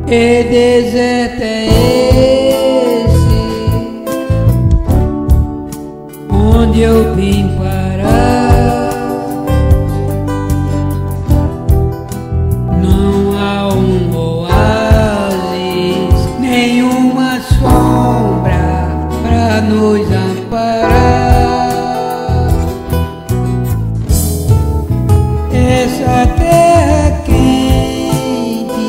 Que deserto é esse onde eu vim parar? Não há um oásis, nenhuma sombra pra nos amparar. Essa terra quente,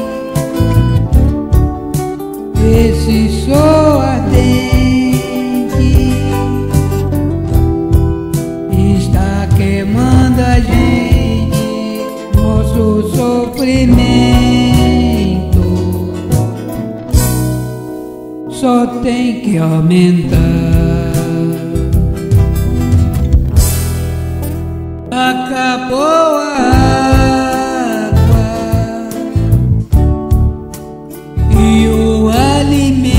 esse sol ardente está queimando a gente, nosso sofrimento só tem que aumentar. Acabou a água e o alimento,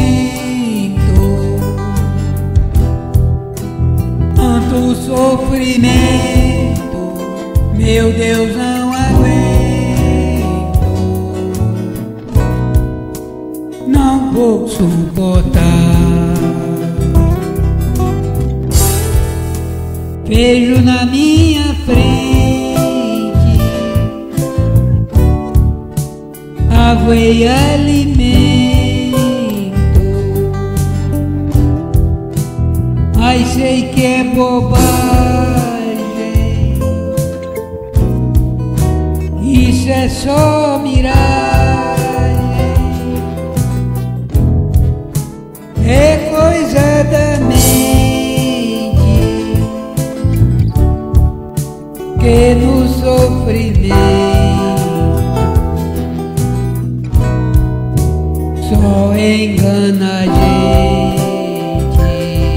tanto sofrimento, meu Deus, não aguento, não vou suportar. Vejo na minha frente água e alimento, mas sei que é bobagem, isso é só miragem, é coisa da mente que no sofrimento só engana a gente.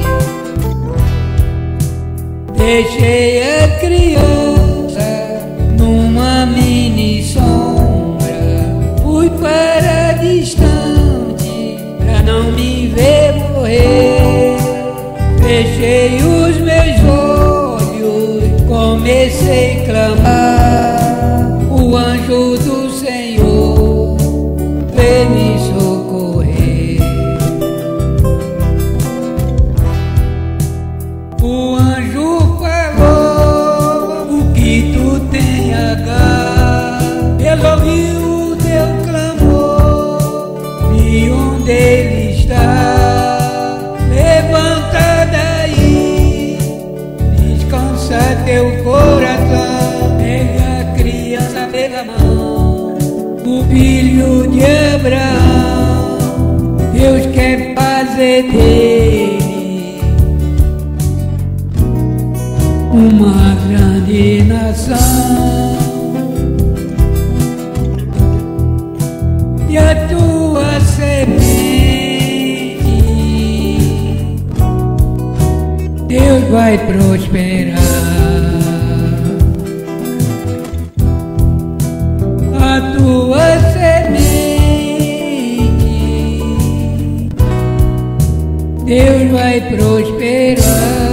Deixei a criança numa mini sombra, fui para distante pra não me ver morrer. Fechei os meus olhos, comecei a clamar, o anjo do Senhor veio me socorrer. O anjo falou: o que tu tem agora? Ele ouviu o teu clamor, e onde ele está? Levanta daí, descansa teu coração. Pega a criança pela mão, o filho de Abraão, Deus quer fazer dele uma grande nação. E a tua semente Deus vai prosperar. A tua semente Deus vai prosperar.